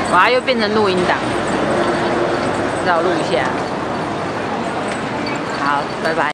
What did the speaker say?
哇，又变成录音档，让我录一下。好，拜拜。